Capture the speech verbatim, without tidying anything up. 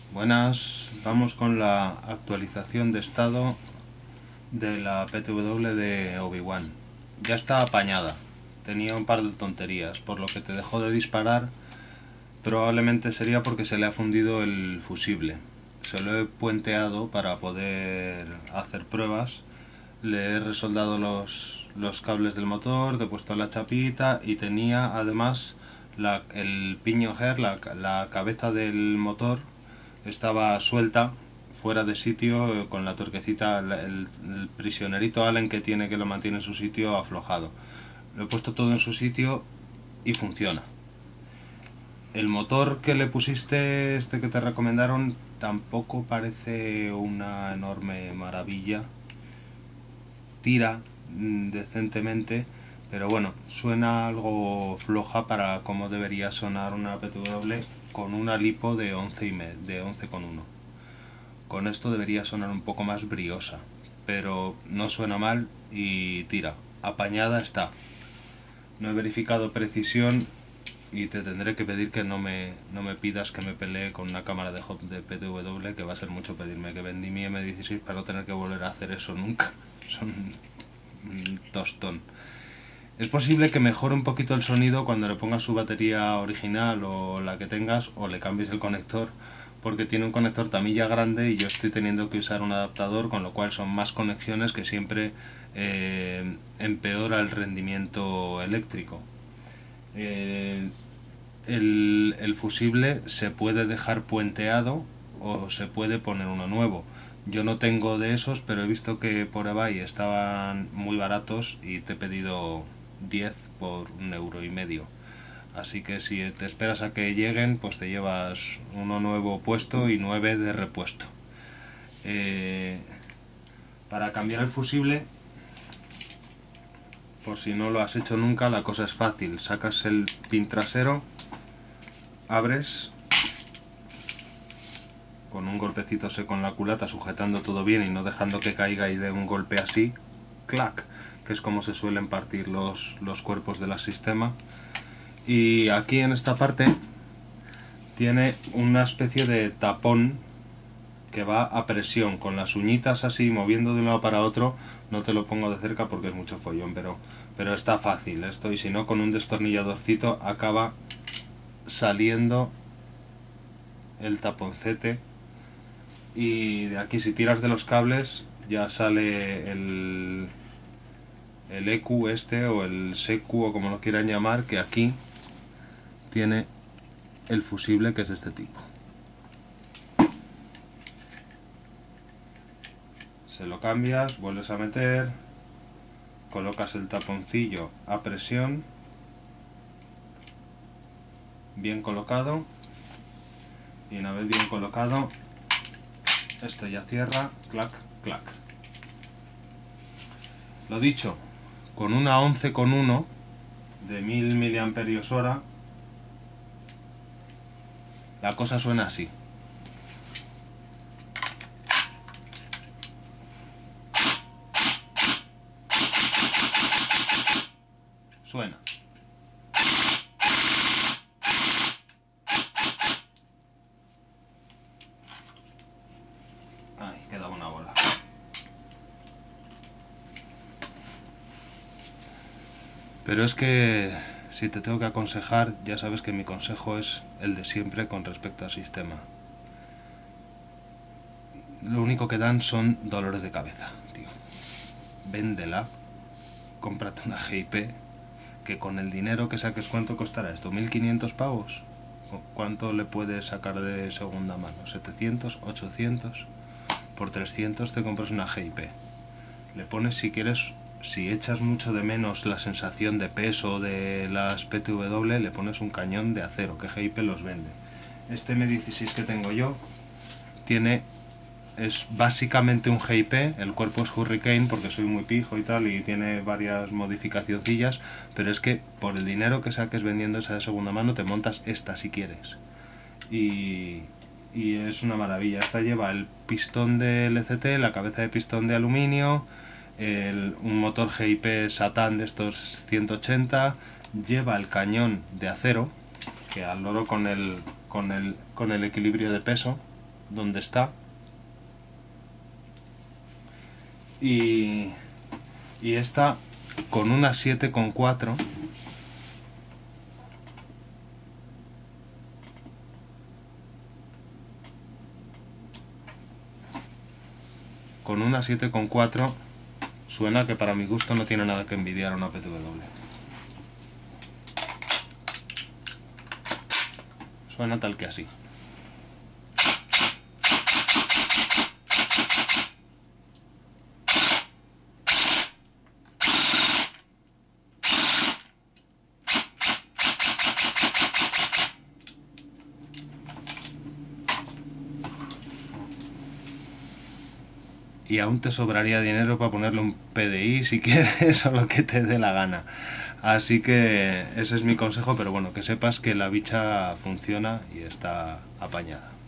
Buenas, vamos con la actualización de estado de la P T W de Obi-Wan. Ya está apañada, tenía un par de tonterías, por lo que te dejó de disparar. Probablemente sería porque se le ha fundido el fusible. Se lo he puenteado para poder hacer pruebas. Le he resoldado los, los cables del motor, le he puesto la chapita y tenía además la, el piño hair, la, la cabeza del motor estaba suelta, fuera de sitio, con la torquecita, el, el, el prisionerito Allen que tiene, que lo mantiene en su sitio, aflojado. Lo he puesto todo en su sitio y funciona. El motor que le pusiste, este que te recomendaron, tampoco parece una enorme maravilla. Tira decentemente, pero bueno, suena algo floja para como debería sonar una P T W con una lipo de once coma uno. Con esto debería sonar un poco más briosa, pero no suena mal y tira. Apañada está. No he verificado precisión y te tendré que pedir que no me, no me pidas que me pelee con una cámara de, de P T W, que va a ser mucho pedirme, que vendí mi M dieciséis para no tener que volver a hacer eso nunca. Son un tostón. Es posible que mejore un poquito el sonido cuando le pongas su batería original o la que tengas, o le cambies el conector, porque tiene un conector tamilla grande y yo estoy teniendo que usar un adaptador, con lo cual son más conexiones que siempre eh, empeora el rendimiento eléctrico. Eh, el, el fusible se puede dejar puenteado o se puede poner uno nuevo. Yo no tengo de esos, pero he visto que por eBay estaban muy baratos y te he pedido diez por un euro y medio. Así que si te esperas a que lleguen, pues te llevas uno nuevo puesto y nueve de repuesto. Eh, para cambiar el fusible, por si no lo has hecho nunca, la cosa es fácil. Sacas el pin trasero, abres con un golpecito seco en la culata, sujetando todo bien y no dejando que caiga y dé un golpe así, clac, que es como se suelen partir los, los cuerpos del sistema. Y aquí en esta parte tiene una especie de tapón que va a presión, con las uñitas así moviendo de un lado para otro. No te lo pongo de cerca porque es mucho follón, pero, pero está fácil esto, y si no, con un destornilladorcito acaba saliendo el taponcete. Y de aquí, si tiras de los cables, ya sale el, el E Q este, o el S E Q, o como lo quieran llamar, que aquí tiene el fusible, que es de este tipo. Se lo cambias, vuelves a meter, colocas el taponcillo a presión, bien colocado, y una vez bien colocado, esto ya cierra, clac, clac. Lo dicho, con una once coma uno de mil miliamperios hora, la cosa suena así. Suena. Ahí quedaba una bola. Pero es que si te tengo que aconsejar, ya sabes que mi consejo es el de siempre con respecto al sistema. Lo único que dan son dolores de cabeza, tío. Véndela, cómprate una G I P, que con el dinero que saques, ¿cuánto costará esto? ¿mil quinientos pavos? ¿Cuánto le puedes sacar de segunda mano? ¿setecientos? ¿ochocientos? Por trescientos te compras una G I P. Le pones, si quieres, si echas mucho de menos la sensación de peso de las P T W, le pones un cañón de acero, que G I P los vende. Este M dieciséis que tengo yo tiene, es básicamente un G I P, el cuerpo es Hurricane porque soy muy pijo y tal, y tiene varias modificacioncillas, pero es que por el dinero que saques vendiendo esa de segunda mano te montas esta si quieres. Y, y es una maravilla. Esta lleva el pistón de L C T, la cabeza de pistón de aluminio, el, un motor G I P Satan de estos ciento ochenta, lleva el cañón de acero, que al loro con el, con el, con el equilibrio de peso, donde está. Y, y esta con una siete coma cuatro con una siete coma cuatro suena que para mi gusto no tiene nada que envidiar a una P T W. Suena tal que así. Y aún te sobraría dinero para ponerle un P D I si quieres o lo que te dé la gana. Así que ese es mi consejo, pero bueno, que sepas que la bicha funciona y está apañada.